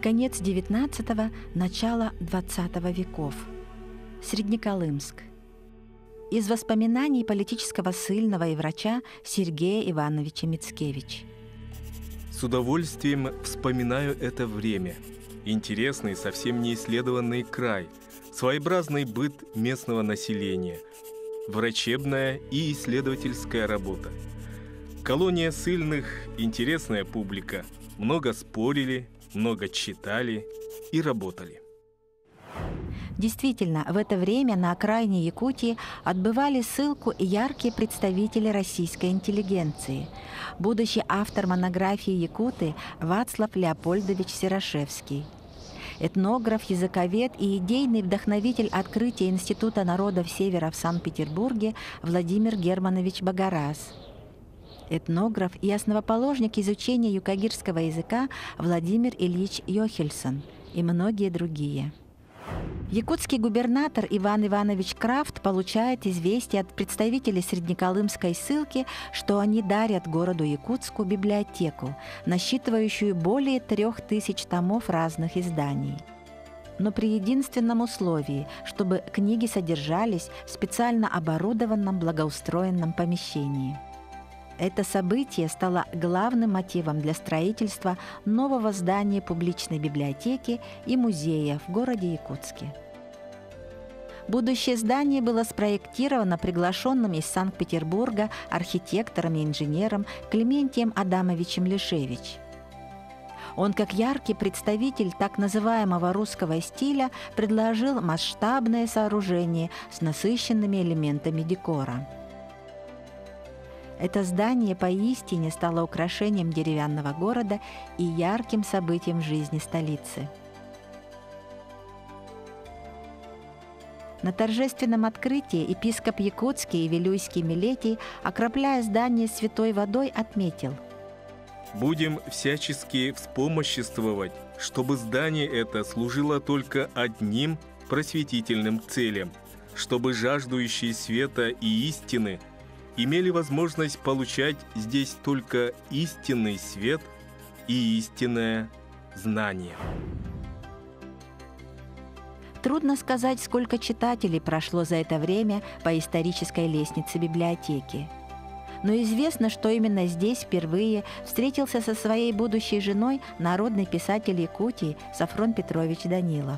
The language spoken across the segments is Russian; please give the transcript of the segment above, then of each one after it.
Конец XIX – начало XX веков. Среднеколымск. Из воспоминаний политического ссыльного и врача Сергея Ивановича Мицкевич. С удовольствием вспоминаю это время. Интересный, совсем не исследованный край, своеобразный быт местного населения, врачебная и исследовательская работа. Колония ссыльных – интересная публика. Много спорили, много читали и работали. Действительно, в это время на окраине Якутии отбывали ссылку и яркие представители российской интеллигенции. Будущий автор монографии «Якуты» Вацлав Леопольдович Серошевский. Этнограф, языковед и идейный вдохновитель открытия Института народов Севера в Санкт-Петербурге Владимир Германович Багарас. Этнограф и основоположник изучения юкагирского языка Владимир Ильич Йохельсон и многие другие. Якутский губернатор Иван Иванович Крафт получает известие от представителей Среднеколымской ссылки, что они дарят городу Якутску библиотеку, насчитывающую более 3000 томов разных изданий. Но при единственном условии, чтобы книги содержались в специально оборудованном благоустроенном помещении. Это событие стало главным мотивом для строительства нового здания публичной библиотеки и музея в городе Якутске. Будущее здание было спроектировано приглашенным из Санкт-Петербурга архитектором и инженером Клементием Адамовичем Лишевич. Он, как яркий представитель так называемого русского стиля, предложил масштабное сооружение с насыщенными элементами декора. Это здание поистине стало украшением деревянного города и ярким событием в жизни столицы. На торжественном открытии епископ Якутский и Вилюйский Милетий, окропляя здание святой водой, отметил: «Будем всячески вспомоществовать, чтобы здание это служило только одним просветительным целям, чтобы жаждущие света и истины имели возможность получать здесь только истинный свет и истинное знание». Трудно сказать, сколько читателей прошло за это время по исторической лестнице библиотеки. Но известно, что именно здесь впервые встретился со своей будущей женой народный писатель Якутии Сафрон Петрович Данилов.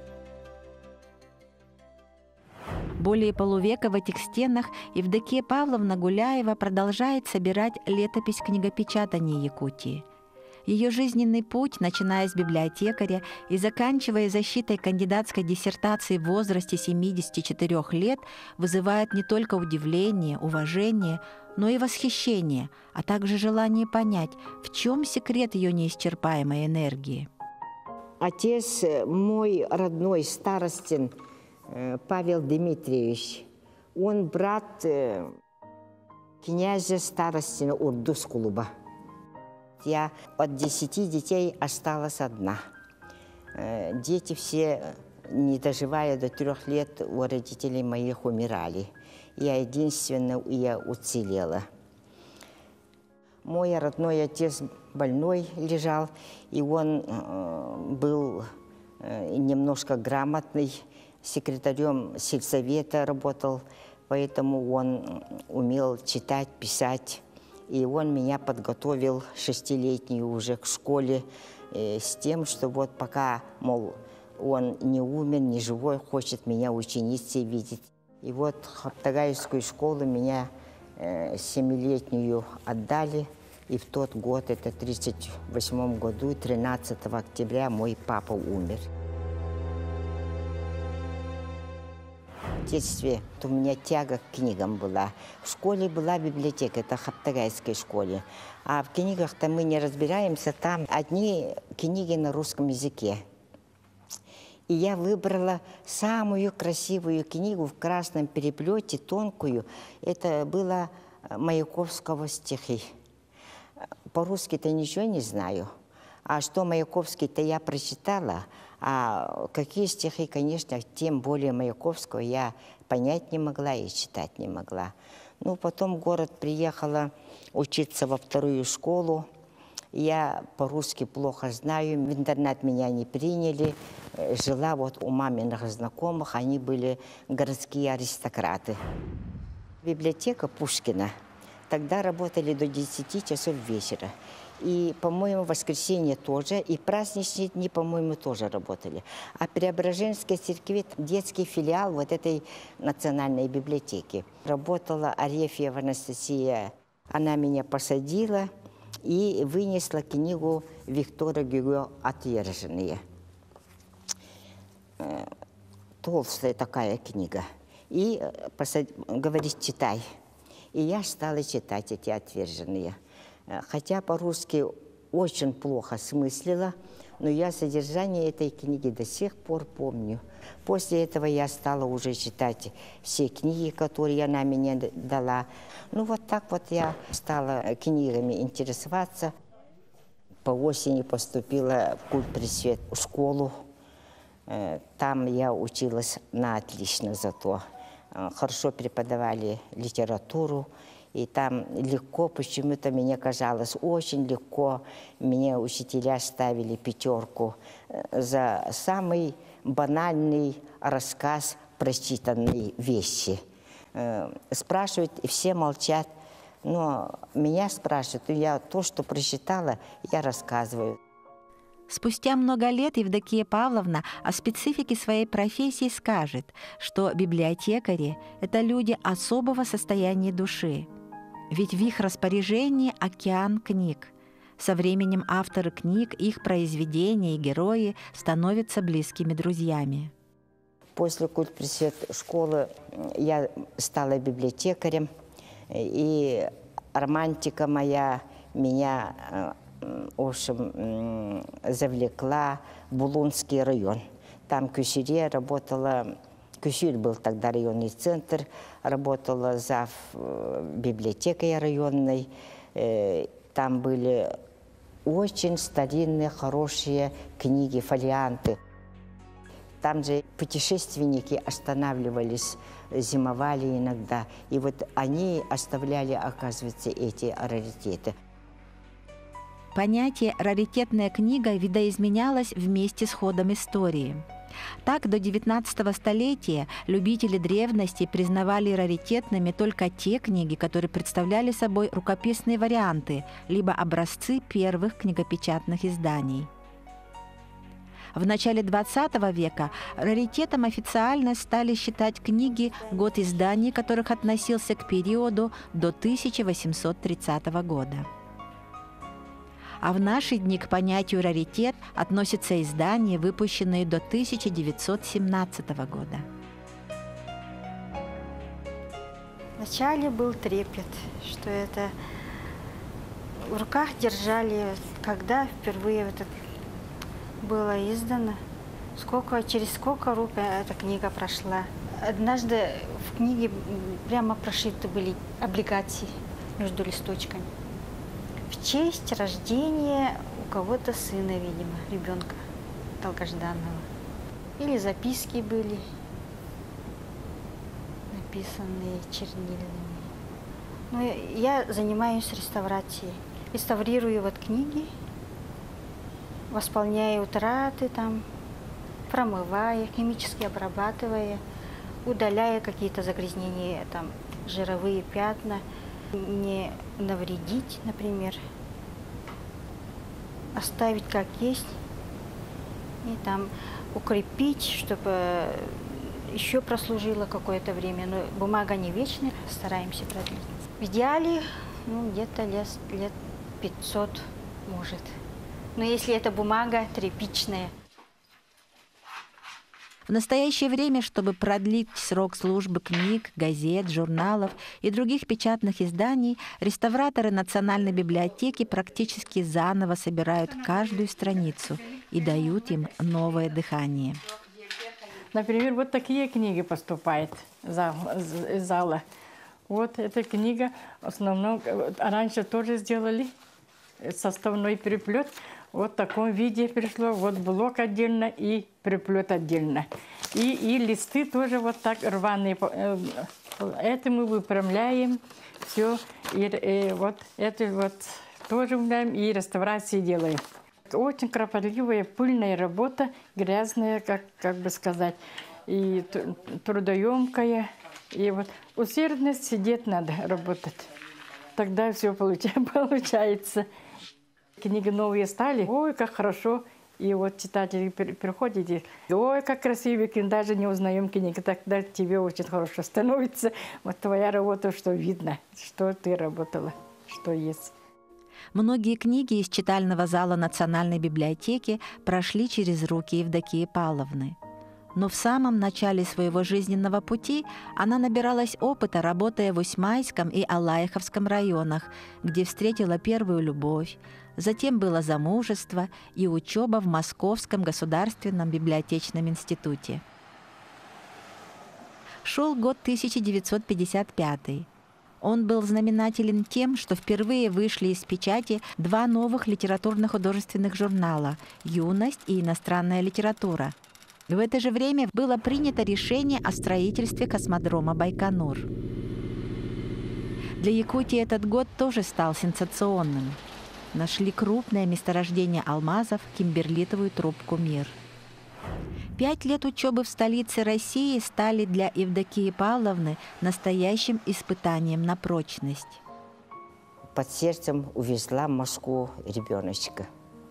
Более полувека в этих стенах Евдокия Павловна Гуляева продолжает собирать летопись книгопечатания Якутии. Ее жизненный путь, начиная с библиотекаря и заканчивая защитой кандидатской диссертации в возрасте 74 лет, вызывает не только удивление, уважение, но и восхищение, а также желание понять, в чем секрет ее неисчерпаемой энергии. Отец мой родной, старостин Павел Дмитриевич, он брат князя старостина Урдус-Кулуба. Я от 10 детей осталась одна. Дети все, не доживая до 3 лет, у родителей моих умирали. Я единственная, я уцелела. Мой родной отец больной лежал, и он был немножко грамотный, секретарем сельсовета работал, поэтому он умел читать, писать. И он меня подготовил 6-летнюю уже к школе с тем, что вот пока, мол, он не умер, не живой, хочет меня ученицей видеть. И вот в Хаптагаевскую школу меня 7-летнюю отдали. И в тот год, это в 1938 году, 13 октября, мой папа умер. В детстве у меня тяга к книгам была. В школе была библиотека, это в Хаптагайской школе. А в книгах-то мы не разбираемся, там одни книги на русском языке. И я выбрала самую красивую книгу в красном переплете, тонкую. Это было Маяковского стихи. По-русски-то ничего не знаю. А что Маяковский-то я прочитала, а какие стихи, конечно, тем более Маяковского я понять не могла и читать не могла. Ну, потом в город приехала учиться во 2-ю школу. Я по-русски плохо знаю, в интернат меня не приняли. Жила вот у маминых знакомых, они были городские аристократы. Библиотека Пушкина. Тогда работали до 10 часов вечера. И, по-моему, в воскресенье тоже, и праздничные дни, по-моему, тоже работали. А Преображенской церкви детский филиал вот этой национальной библиотеки. Работала Арефьева Анастасия. Она меня посадила и вынесла книгу Виктора Гюго «Отверженные». Толстая такая книга. И говорит, читай. И я стала читать эти «Отверженные». Хотя по-русски очень плохо смыслила, но я содержание этой книги до сих пор помню. После этого я стала уже читать все книги, которые она мне дала. Ну вот так вот я стала книгами интересоваться. По осени поступила в культпросвет в школу. Там я училась на отлично зато. Хорошо преподавали литературу. И там легко, почему-то мне казалось, очень легко. Мне учителя ставили 5 за самый банальный рассказ прочитанной вещи. Спрашивают, и все молчат. Но меня спрашивают, и я то, что прочитала, я рассказываю. Спустя много лет Евдокия Павловна о специфике своей профессии скажет, что библиотекари – это люди особого состояния души. Ведь в их распоряжении океан книг. Со временем авторы книг, их произведения и герои становятся близкими друзьями. После культпросвет школы я стала библиотекарем, и романтика моя меня, в общем, завлекла в Булунский район. Там Кюсюре работала. Кюсюрь был тогда районный центр, работала зав библиотекой районной. Там были очень старинные, хорошие книги, фолианты. Там же путешественники останавливались, зимовали иногда. И вот они оставляли, оказывается, эти раритеты. Понятие «раритетная книга» видоизменялось вместе с ходом истории. Так, до XIX столетия любители древности признавали раритетными только те книги, которые представляли собой рукописные варианты, либо образцы первых книгопечатных изданий. В начале XX века раритетом официально стали считать книги, год изданий которых относился к периоду до 1830 года. А в наши дни к понятию «раритет» относятся издания, выпущенные до 1917 года. Вначале был трепет, что это в руках держали, когда впервые это было издано, через сколько рук эта книга прошла. Однажды в книге прямо прошиты были облигации между листочками. В честь рождения у кого-то сына, видимо, ребенка долгожданного. Или записки были, написанные чернильными. Но я занимаюсь реставрацией. Реставрирую вот книги, восполняя утраты, там, промывая, химически обрабатывая, удаляя какие-то загрязнения, там, жировые пятна. Не навредить, например, оставить как есть и там укрепить, чтобы еще прослужило какое-то время. Но бумага не вечная, стараемся продлить. В идеале где-то лет 500 может. Но если это бумага тряпичная. В настоящее время, чтобы продлить срок службы книг, газет, журналов и других печатных изданий, реставраторы Национальной библиотеки практически заново собирают каждую страницу и дают им новое дыхание. Например, вот такие книги поступают из зала. Вот эта книга, в основном, раньше тоже сделали составной переплет. Вот в таком виде пришло, вот блок отдельно и переплет отдельно. И листы тоже вот так рваные. Это мы выпрямляем все. И вот это вот тоже умеем и реставрации делаем. Очень кропотливая, пыльная работа, грязная, как бы сказать, и трудоемкая. И вот усердность, сидеть надо, работать. Тогда все получается. Книги новые стали, ой, как хорошо. И вот читатели приходят и ой, как красивые книги, даже не узнаем книги, тогда тебе очень хорошо становится. Вот твоя работа, что видно, что ты работала, что есть. Многие книги из читального зала Национальной библиотеки прошли через руки Евдокии Павловны. Но в самом начале своего жизненного пути она набиралась опыта, работая в Усьмайском и Алаиховском районах, где встретила первую любовь. Затем было замужество и учеба в Московском государственном библиотечном институте. Шел год 1955. Он был знаменателен тем, что впервые вышли из печати два новых литературно-художественных журнала «Юность» и «Иностранная литература». В это же время было принято решение о строительстве космодрома Байконур. Для Якутии этот год тоже стал сенсационным. Нашли крупное месторождение алмазов, кимберлитовую трубку «Мир». 5 лет учебы в столице России стали для Евдокии Павловны настоящим испытанием на прочность. Под сердцем увезла в Москву ребеночка,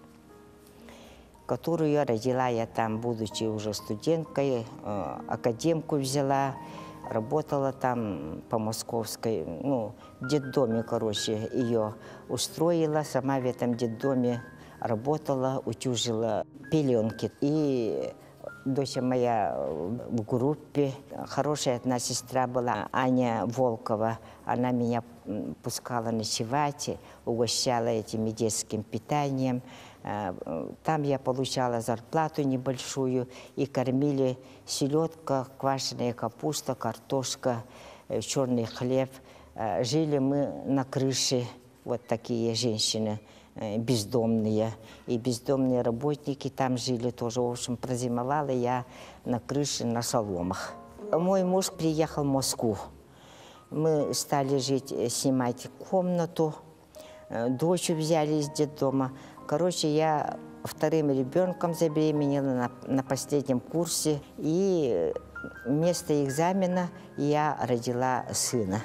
которую родила я там, будучи уже студенткой, академку взяла, работала там по московской, в детдоме, ее устроила, сама в этом детдоме работала, утюжила пеленки. И доча моя в группе, хорошая одна сестра была, Аня Волкова, она меня пускала ночевать, угощала этим детским питанием. Там я получала зарплату небольшую, и кормили селедка, квашеная капуста, картошка, черный хлеб. Жили мы на крыше, вот такие женщины бездомные. И бездомные работники там жили тоже. В общем, прозимовала я на крыше на соломах. Мой муж приехал в Москву. Мы стали жить, снимать комнату. Дочь взяли из детдома. Короче, я вторым ребенком забеременела на последнем курсе. И вместо экзамена я родила сына.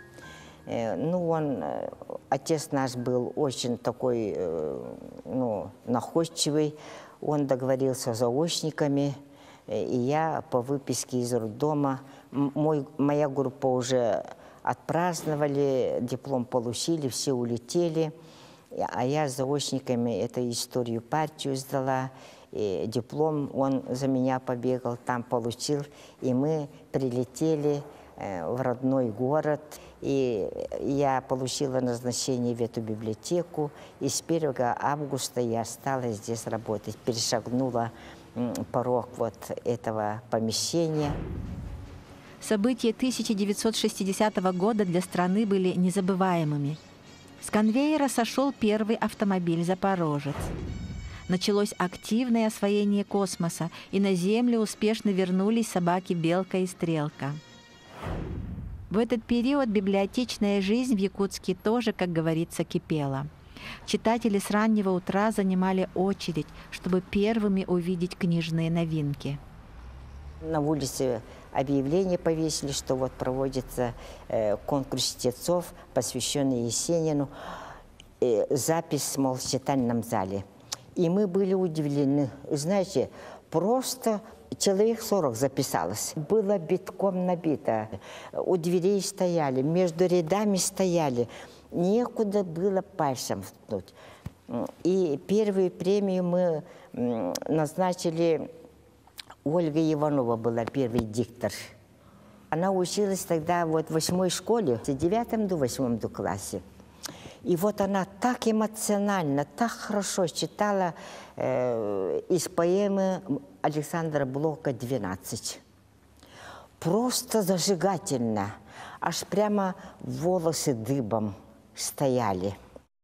Отец наш был очень такой, находчивый. Он договорился с заочниками. И я по выписке из роддома, моя группа уже отпраздновали, диплом получили, все улетели. А я с заочниками эту историю партию сдала. И диплом он за меня побегал, там получил. И мы прилетели в родной город. И я получила назначение в эту библиотеку. И с 1 августа я стала здесь работать. Перешагнула порог вот этого помещения. События 1960 года для страны были незабываемыми. С конвейера сошел первый автомобиль «Запорожец». Началось активное освоение космоса, и на Землю успешно вернулись собаки Белка и Стрелка. В этот период библиотечная жизнь в Якутске тоже, как говорится, кипела. Читатели с раннего утра занимали очередь, чтобы первыми увидеть книжные новинки. На улице объявление повесили, что вот проводится конкурс чтецов, посвященный Есенину, запись, мол, в читальном зале. И мы были удивлены. Знаете, просто человек 40 записалось. Было битком набито. У дверей стояли, между рядами стояли. Некуда было пальцем ткнуть. И первую премию мы назначили. Ольга Иванова была первый диктор. Она училась тогда вот в 8-й школе, в 9 до 8 классе. И вот она так эмоционально, так хорошо читала из поэмы Александра Блока «12». Просто зажигательно, аж прямо волосы дыбом стояли.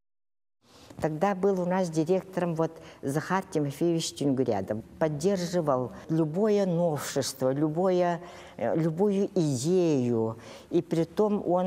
Тогда был у нас директором вот Захар Тимофеевич Тюнгурядов. Поддерживал любое новшество, любую идею. И притом он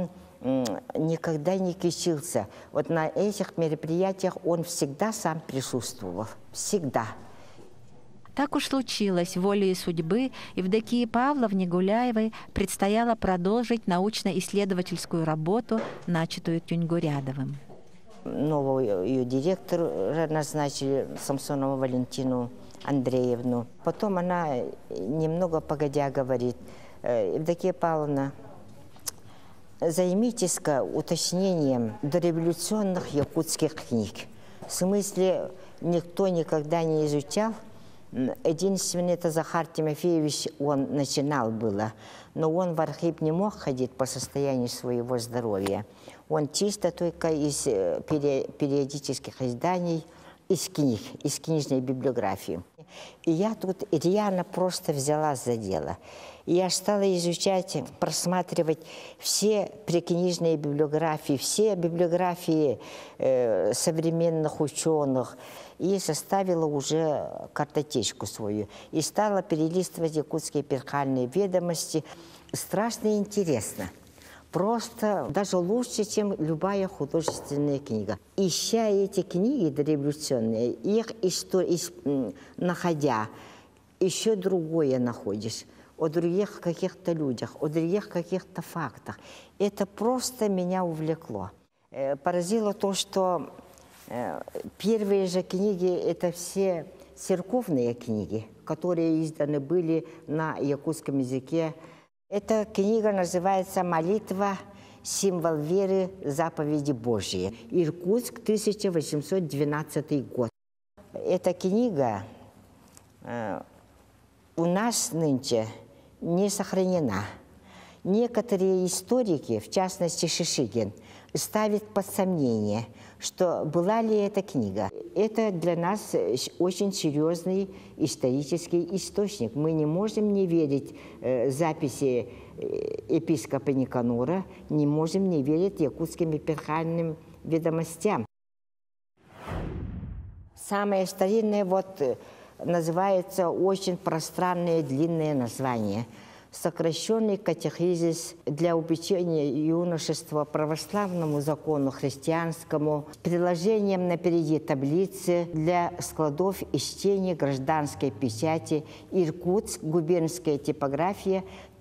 никогда не кичился. Вот на этих мероприятиях он всегда сам присутствовал. Всегда. Так уж случилось волей судьбы, Евдокии Павловне Гуляевой предстояло продолжить научно-исследовательскую работу, начатую Тюньгурядовым. Нового ее директора назначили, Самсонову Валентину Андреевну. Потом она, немного погодя, говорит: Евдокия Павловна, займитесь-ка уточнением дореволюционных якутских книг. В смысле, никто никогда не изучал. Единственное, это Захар Тимофеевич, он начинал было, но он в архив не мог ходить по состоянию своего здоровья. Он чисто только из периодических изданий, из книг, из книжной библиографии. И я тут реально просто взялась за дело. И я стала изучать, просматривать все прикнижные библиографии, все библиографии современных ученых. И составила уже картотечку свою. И стала перелистывать якутские эпархиальные ведомости. Страшно интересно. Просто даже лучше, чем любая художественная книга. Ища эти книги дореволюционные, их находя, еще другое находишь. О других каких-то людях, о других каких-то фактах. Это просто меня увлекло. Поразило то, что первые же книги – это все церковные книги, которые изданы были на якутском языке. Эта книга называется «Молитва. Символ веры. Заповеди Божьи». Иркутск, 1812 год. Эта книга у нас нынче не сохранена. Некоторые историки, в частности Шишигин, ставят под сомнение, что была ли эта книга. Это для нас очень серьезный исторический источник. Мы не можем не верить записи епископа Никанора, не можем не верить якутским эпархиальным ведомостям. Самое старинное называется очень пространное длинное название. Сокращенный катехизис для обучения юношества православному закону христианскому с приложением напереди таблицы для складов и чтения гражданской печати Иркутск, губернская типография,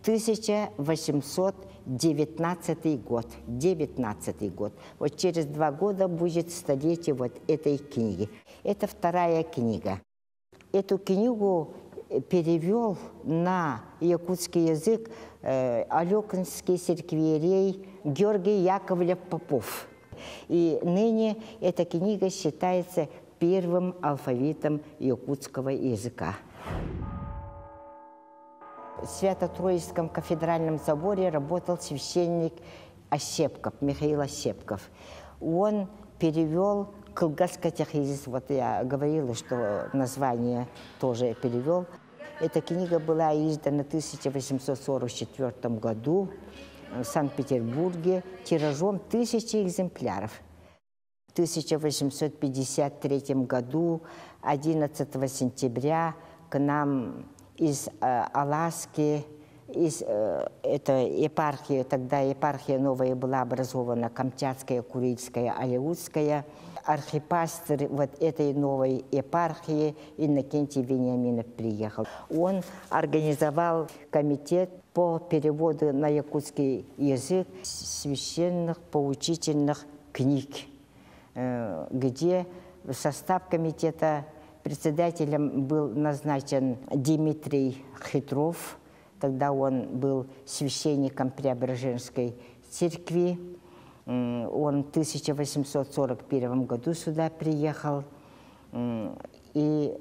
1819 год. 19 год. Вот через 2 года будет столетие этой книги. Это вторая книга. Эту книгу перевел на якутский язык алекинский церквиерей Георгий Яковлев Попов. И ныне эта книга считается первым алфавитом якутского языка. В Свято-Троицком кафедральном соборе работал священник Ощепков, Михаил Ощепков. Он перевел Кылгас-катехизис, вот я говорила, что название тоже перевел. Эта книга была издана в 1844 году в Санкт-Петербурге тиражом 1000 экземпляров. В 1853 году, 11 сентября, к нам из Аляски, это епархия, тогда епархия новая была образована, Камчатская, Курильская, Алеутская. Архипастырь этой новой епархии Иннокентий Вениаминов приехал. Он организовал комитет по переводу на якутский язык священных поучительных книг, где в состав комитета председателем был назначен Дмитрий Хитров. Тогда он был священником Преображенской церкви. Он в 1841 году сюда приехал. И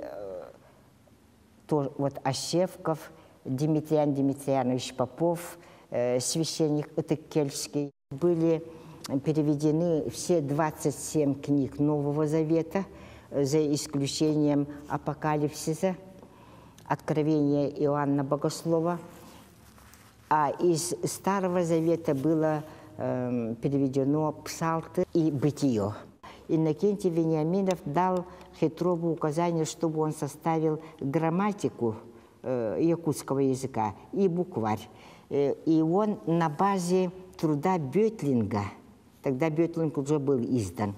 Ощепков, Дмитриян Дмитриянович Попов, священник Итыкельский. Были переведены все 27 книг Нового Завета, за исключением Апокалипсиса, Откровения Иоанна Богослова. А из Старого Завета было переведено Псалты и Бытие. Иннокентий Вениаминов дал Хитрову указание, чтобы он составил грамматику якутского языка и букварь. И он на базе труда Бётлинга, тогда Бётлинг уже был издан,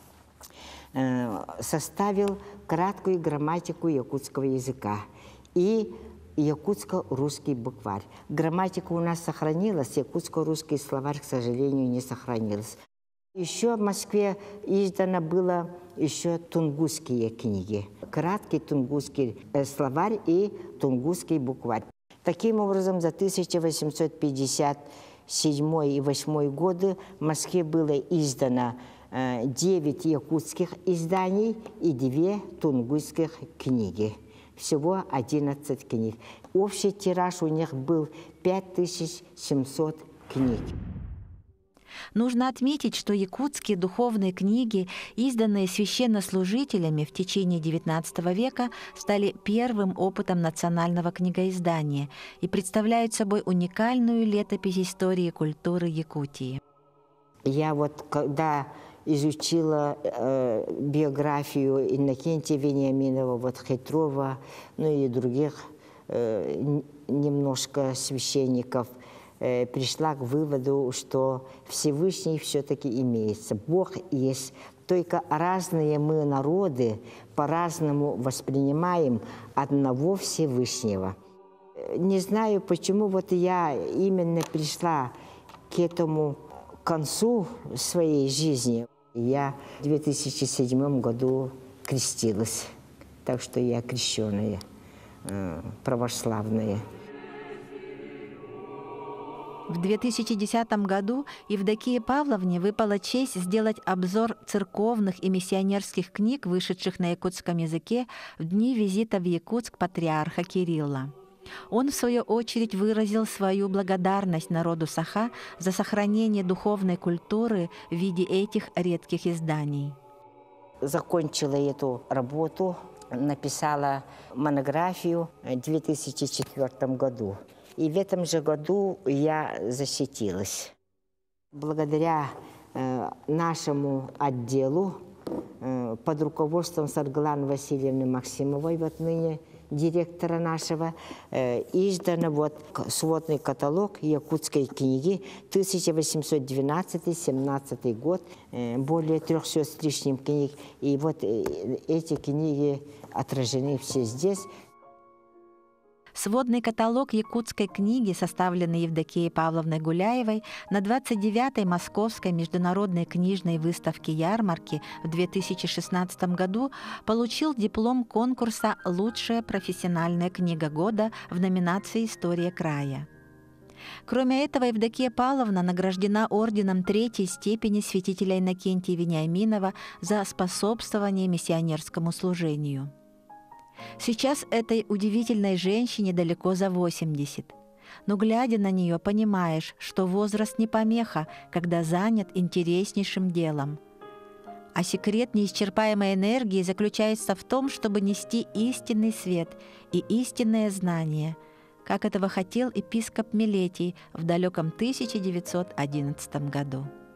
составил краткую грамматику якутского языка и якутско-русский букварь. Грамматика у нас сохранилась, якутско-русский словарь, к сожалению, не сохранился. Еще в Москве издано было еще тунгусские книги. Краткий тунгусский словарь и тунгусский букварь. Таким образом, за 1857 и 8 годы в Москве было издано 9 якутских изданий и 2 тунгусских книги. Всего 11 книг. Общий тираж у них был 5700 книг. Нужно отметить, что якутские духовные книги, изданные священнослужителями в течение XIX века, стали первым опытом национального книгоиздания и представляют собой уникальную летопись истории и культуры Якутии. Я вот когда изучила биографию Иннокентия Вениаминова, вот Хитрова, ну и других немножко священников, пришла к выводу, что Всевышний все-таки имеется. Бог есть. Только разные мы народы по-разному воспринимаем одного Всевышнего. Не знаю, почему вот я именно пришла к этому концу своей жизни. Я в 2007 году крестилась, так что я крещеная, православная. В 2010 году Евдокии Павловне выпала честь сделать обзор церковных и миссионерских книг, вышедших на якутском языке в дни визита в Якутск патриарха Кирилла. Он, в свою очередь, выразил свою благодарность народу Саха за сохранение духовной культуры в виде этих редких изданий. Закончила эту работу, написала монографию в 2004 году. И в этом же году я защитилась. Благодаря нашему отделу под руководством Саргланы Васильевны Максимовой, вот ныне директора нашего, издан вот сводный каталог якутской книги 1812-17 год, более 300 с лишним книг. И вот эти книги отражены все здесь. Сводный каталог якутской книги, составленный Евдокией Павловной Гуляевой на 29-й Московской международной книжной выставке «Ярмарки» в 2016 году, получил диплом конкурса «Лучшая профессиональная книга года» в номинации «История края». Кроме этого, Евдокия Павловна награждена орденом 3-й степени святителя Иннокентия Вениаминова за способствование миссионерскому служению. Сейчас этой удивительной женщине далеко за 80. Но, глядя на нее, понимаешь, что возраст не помеха, когда занят интереснейшим делом. А секрет неисчерпаемой энергии заключается в том, чтобы нести истинный свет и истинное знание, как этого хотел епископ Милетий в далеком 1911 году.